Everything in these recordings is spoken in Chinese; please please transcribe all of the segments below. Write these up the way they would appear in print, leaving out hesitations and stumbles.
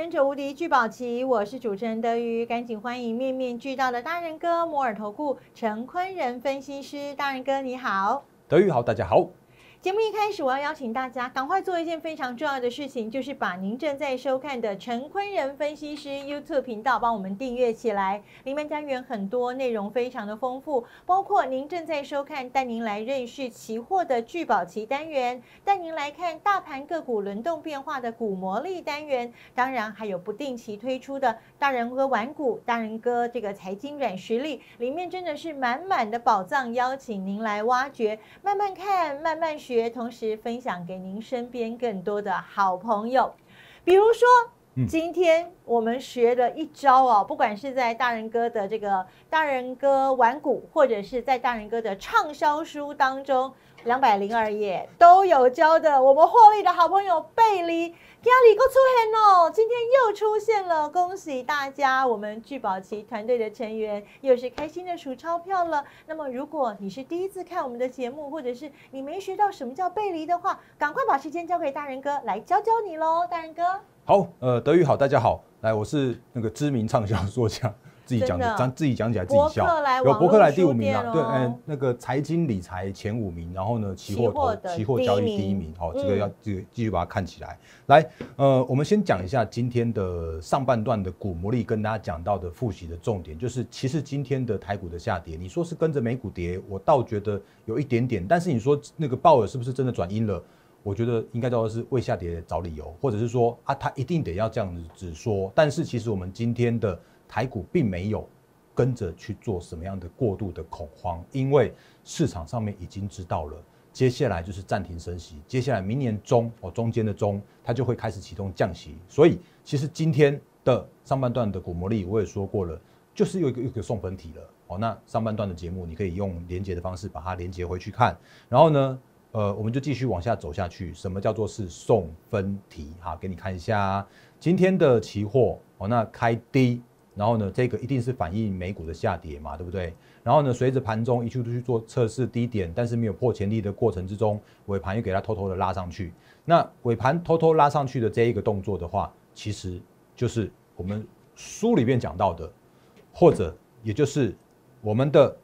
忍者无敌聚宝齐，我是主持人德瑜，赶紧欢迎面面俱到的大人哥摩尔投顾陈坤仁分析师，大人哥你好。 德瑜好，大家好。 节目一开始，我要邀请大家赶快做一件非常重要的事情，就是把您正在收看的陈坤仁分析师 YouTube 频道帮我们订阅起来。里面单元很多，内容非常的丰富，包括您正在收看带您来认识期货的聚宝齐单元，带您来看大盘个股轮动变化的股魔力单元，当然还有不定期推出的大人哥玩股、大人哥这个财经软实力，里面真的是满满的宝藏，邀请您来挖掘，慢慢看，慢慢学。同时分享给您身边更多的好朋友，比如说，今天我们学的一招哦，不管是在大人哥的这个大人哥玩股，或者是在大人哥的畅销书当中，202页都有教的。我们获利的好朋友贝利，今天又出现哦，今天又出现了，恭喜大家！我们聚宝齐团队的成员又是开心的数钞票了。那么，如果你是第一次看我们的节目，或者是你没学到什么叫背离的话，赶快把时间交给大人哥来教教你喽，大人哥。 好，德瑜好，大家好，来，我是那个知名畅销作家。自己讲的，自己讲起来自己笑。有博客来第5名啊，对，那个财经理财前5名，然后呢，期货交易第1名，好，这个要继续把它看起来。来，我们先讲一下今天的上半段的股魔力，跟大家讲到的复习的重点，就是其实今天的台股的下跌，你说是跟着美股跌，我倒觉得有一点点，但是你说那个鲍尔是不是真的转阴了？我觉得应该叫做是为下跌找理由，或者是说啊，他一定得要这样子只说，但是其实我们今天的台股并没有跟着去做什么样的过度的恐慌，因为市场上面已经知道了，接下来就是暂停升息，接下来明年中间的中，它就会开始启动降息，所以其实今天的上半段的股魔力我也说过了，就是有一个送分题了那上半段的节目你可以用连结的方式把它连结回去看，然后呢我们就继续往下走下去。什么叫做是送分题？好，给你看一下今天的期货那开低，然后呢，这个一定是反映美股的下跌嘛，对不对？然后呢，随着盘中一去做测试低点，但是没有破前低的过程之中，尾盘又给它偷偷的拉上去。那尾盘偷偷拉上去的这一个动作的话，其实就是我们书里面讲到的，或者也就是我们的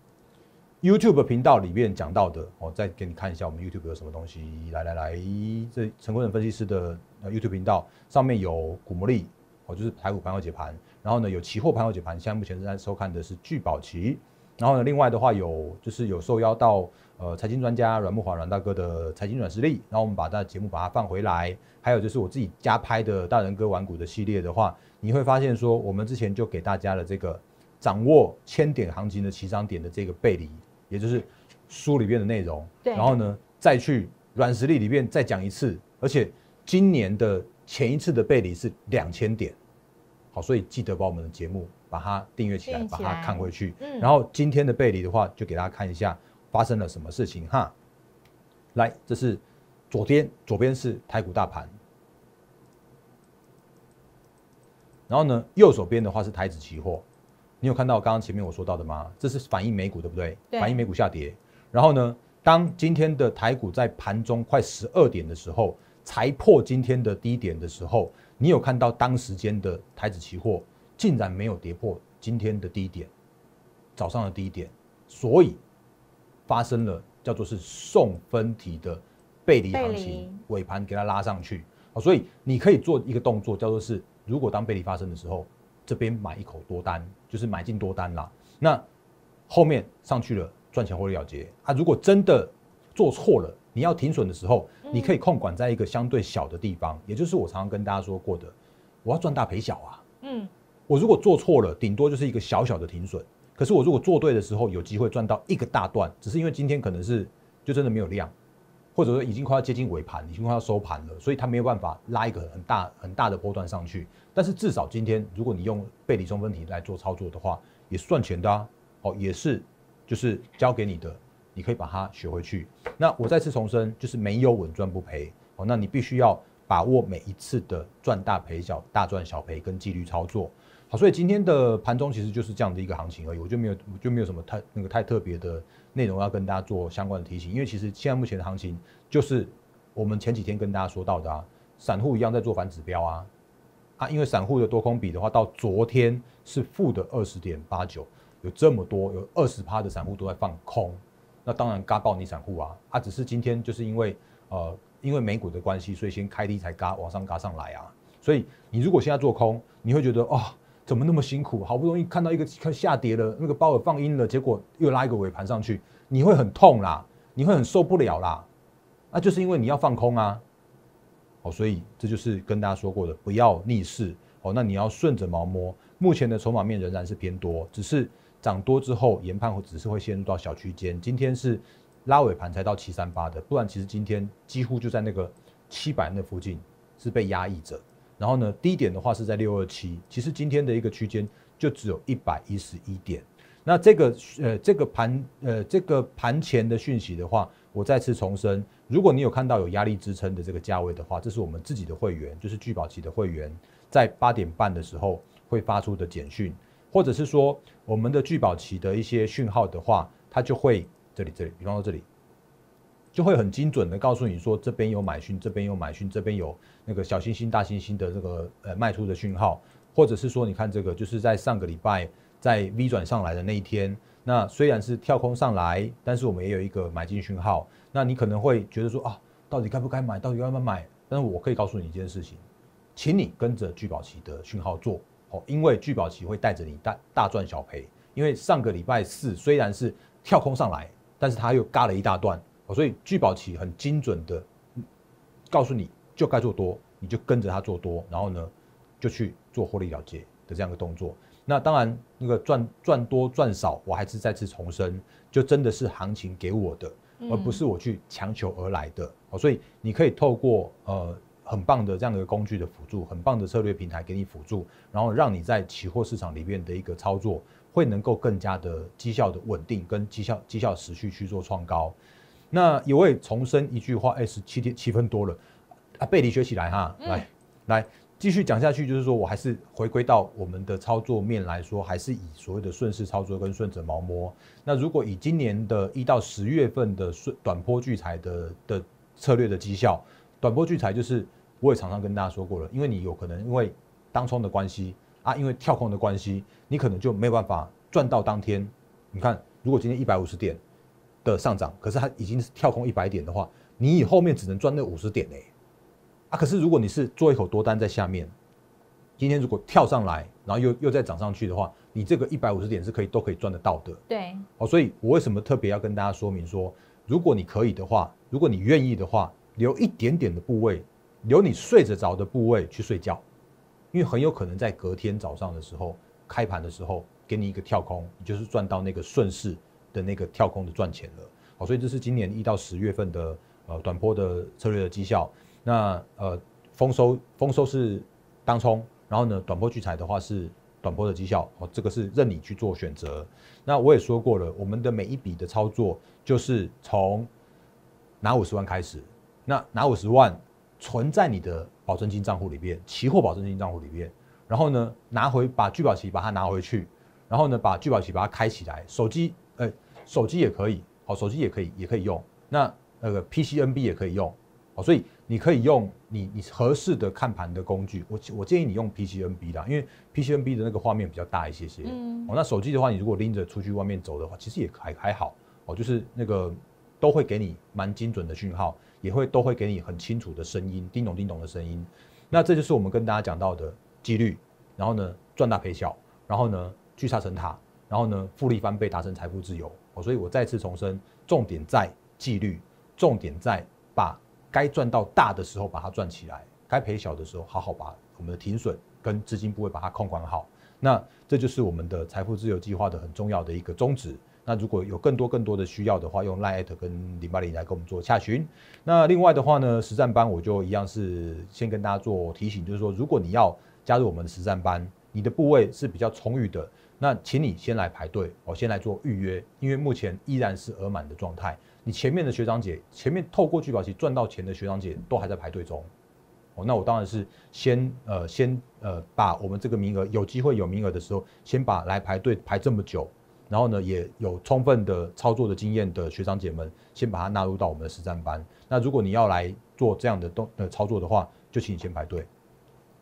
YouTube 频道里面讲到的再给你看一下我们 YouTube 有什么东西。来，这陈坤仁分析师的YouTube 频道上面有股魔力就是台股盘后解盘，然后呢有期货盘后解盘，现在目前正在收看的是聚宝齐，然后呢另外的话有受邀到财经专家阮木华阮大哥的财经软实力，然后我们把节目把它放回来，还有就是我自己加拍的大人哥玩股的系列的话，你会发现说我们之前就给大家的这个掌握1000点行情的起涨点的这个背离，也就是书里面的内容，然后呢再去软实力里面再讲一次，而且今年的前一次的背离是2000点，好，所以记得把我们的节目把它订阅起来，把它看回去。然后今天的背离的话，就给大家看一下发生了什么事情哈。来，这是左边是台股大盘，然后呢右手边的话是台指期货。你有看到刚刚前面我说到的吗？这是反映美股，对不对？反映美股下跌。然后呢，当今天的台股在盘中快12点的时候，才破今天的低点的时候，你有看到当时间的台指期货竟然没有跌破今天的低点，早上的低点，所以发生了叫做是送分题的背离行情，尾盘给它拉上去。所以你可以做一个动作，叫做是如果当背离发生的时候，这边买一口多单，就是买进多单啦。那后面上去了，赚钱获利了结如果真的做错了，你要停损的时候，你可以控管在一个相对小的地方，也就是我常常跟大家说过的，我要赚大赔小啊。我如果做错了，顶多就是一个小小的停损。可是我如果做对的时候，有机会赚到一个大段，只是因为今天可能是就真的没有量，或者说已经快要接近尾盘，已经快要收盘了，所以它没有办法拉一个很大的波段上去。但是至少今天，如果你用背离送分题来做操作的话，也是赚钱的也是就是交给你的，你可以把它学回去。那我再次重申，就是没有稳赚不赔那你必须要把握每一次的赚大赔小、大赚小赔跟纪律操作。好，所以今天的盘中其实就是这样的一个行情而已，我就没有什么太特别的内容要跟大家做相关的提醒，因为其实现在目前的行情就是我们前几天跟大家说到的散户一样在做反指标因为散户的多空比的话，到昨天是负的20.89，有这么多，有20%的散户都在放空，那当然嘎爆你散户啊，只是今天就是因为美股的关系，所以先开低才往上嘎上来啊，所以你如果现在做空，你会觉得怎么那么辛苦，好不容易看到一个下跌了，那个鲍尔放鹰了，结果又拉一个尾盘上去，你会很痛啦，你会很受不了啦，那就是因为你要放空啊。所以这就是跟大家说过的，不要逆势那你要顺着毛摸。目前的筹码面仍然是偏多，只是涨多之后研判只是会陷入到小区间。今天是拉尾盘才到738的，不然其实今天几乎就在那个700那附近是被压抑着。然后呢，低点的话是在627，其实今天的一个区间就只有111点。那这个盘前的讯息的话，我再次重申，如果你有看到有压力支撑的这个价位的话，这是我们自己的会员，就是聚宝期的会员，在8点半的时候会发出的简讯，或者是说我们的聚宝期的一些讯号的话，它就会这里，比方说这里，就会很精准的告诉你说这边有买讯，这边有买讯，这边有那个小星星、大星星的这个卖出的讯号，或者是说你看这个就是在上个礼拜在 V 转上来的那一天，那虽然是跳空上来，但是我们也有一个买进讯号。那你可能会觉得说到底该不该买？到底该不该买？但是我可以告诉你一件事情，请你跟着聚宝期的讯号做因为聚宝期会带着你大赚小赔。因为上个礼拜四虽然是跳空上来，但是它又嘎了一大段所以聚宝期很精准的告诉你就该做多，你就跟着它做多，然后呢就去做获利了结的这样的动作。那当然，那个赚多赚少，我还是再次重申，就真的是行情给我的，而不是我去强求而来的。所以你可以透过很棒的这样的一个工具的辅助，很棒的策略平台给你辅助，然后让你在期货市场里面的一个操作会能够更加的绩效的稳定，跟绩效持续去做创高。那也会重申一句话，7分多了背离学起来哈，来。继续讲下去，就是说我还是回归到我们的操作面来说，还是以所谓的顺势操作跟顺着毛摸。那如果以今年的1到10月份的短波聚财的策略的绩效，短波聚财就是我也常常跟大家说过了，因为你有可能因为当冲的关系因为跳空的关系，你可能就没有办法赚到当天。你看，如果今天150点的上涨，可是它已经是跳空100点的话，你以后面只能赚那50点可是如果你是做一口多单在下面，今天如果跳上来，然后又再涨上去的话，你这个150点是都可以赚得到的。 对， 所以我为什么特别要跟大家说明说，如果你可以的话，如果你愿意的话，留一点点的部位，留你睡着着的部位去睡觉，因为很有可能在隔天早上的时候开盘的时候给你一个跳空，你就是赚到那个顺势的那个跳空的赚钱了。所以这是今年1到10月份的短波的策略的绩效。那丰收是当冲，然后呢短波聚财的话是短波的绩效这个是任你去做选择。那我也说过了，我们的每一笔的操作就是从拿50万开始，那拿50万存在你的保证金账户里面，期货保证金账户里面，然后呢把聚宝期把它拿回去，然后呢把聚宝期把它开起来，手机也可以，手机也可以用，那个 PCNB 也可以用。所以你可以用你合适的看盘的工具，我建议你用 PCNB 啦，因为 PCNB 的那个画面比较大一些。那手机的话，你如果拎着出去外面走的话，其实也还好就是那个都会给你蛮精准的讯号，都会给你很清楚的声音，叮咚叮咚的声音。那这就是我们跟大家讲到的纪律，然后呢赚大赔小，然后呢聚沙成塔，然后呢复利翻倍达成财富自由。所以我再次重申，重点在纪律，重点在把该赚到大的时候把它赚起来，该赔小的时候好好把我们的停损跟资金部位把它控管好。那这就是我们的财富自由计划的很重要的一个宗旨。那如果有更多的需要的话，用 LINE@ 跟080来跟我们做洽询。那另外的话呢，实战班我就一样是先跟大家做提醒，就是说如果你要加入我们的实战班，你的部位是比较充裕的，那请你先来排队先来做预约，因为目前依然是额满的状态。你前面的学长姐，前面透过聚宝期赚到钱的学长姐都还在排队中，那我当然是先把我们这个名额有机会有名额的时候，先把来排队排这么久，然后呢也有充分的操作的经验的学长姐们，先把它纳入到我们的实战班。那如果你要来做这样的操作的话，就请你先排队。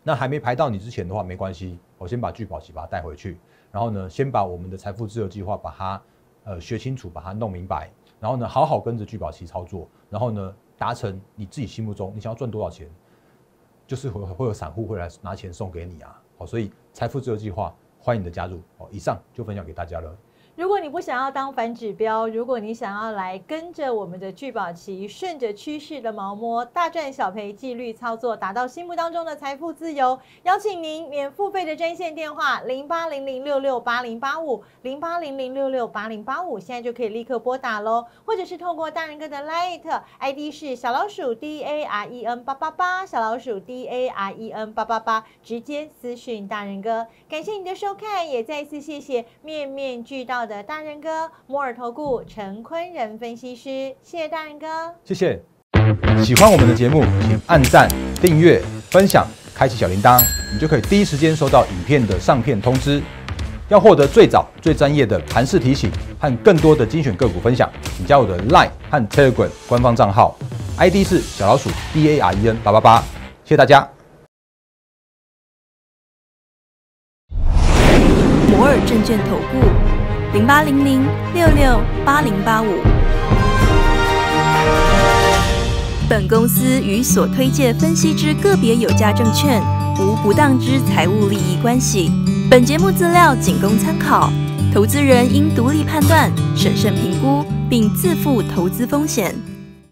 那还没排到你之前的话，没关系，我先把聚宝期把它带回去，然后呢，先把我们的财富自由计划把它学清楚，把它弄明白，然后呢，好好跟着聚宝期操作，然后呢，达成你自己心目中你想要赚多少钱，就是会有散户会来拿钱送给你啊。好，所以财富自由计划欢迎你的加入。好，以上就分享给大家了。 如果你不想要当反指标，如果你想要来跟着我们的聚宝期，顺着趋势的毛摸，大赚小赔，纪律操作，达到心目当中的财富自由，邀请您免付费的专线电话0800668085，0800668085，现在就可以立刻拨打咯，或者是透过大人哥的 Light ID 是小老鼠 DAREN888，小老鼠 DAREN888，直接私讯大人哥。感谢你的收看，也再一次谢谢面面俱到的大人哥摩尔投顾陈坤仁分析师，谢谢大人哥， 谢谢。喜欢我们的节目，请按赞、订阅、分享，开启小铃铛，你就可以第一时间收到影片的上片通知。要获得最早、最专业的盘势提醒和更多的精选个股分享，请加我的 LINE 和 Telegram 官方账号 ，ID 是小老鼠 DAREN888，谢谢大家。 摩尔证券投顾0800668085。本公司与所推介分析之个别有价证券无不当之财务利益关系。本节目资料仅供参考，投资人应独立判断、审慎评估，并自负投资风险。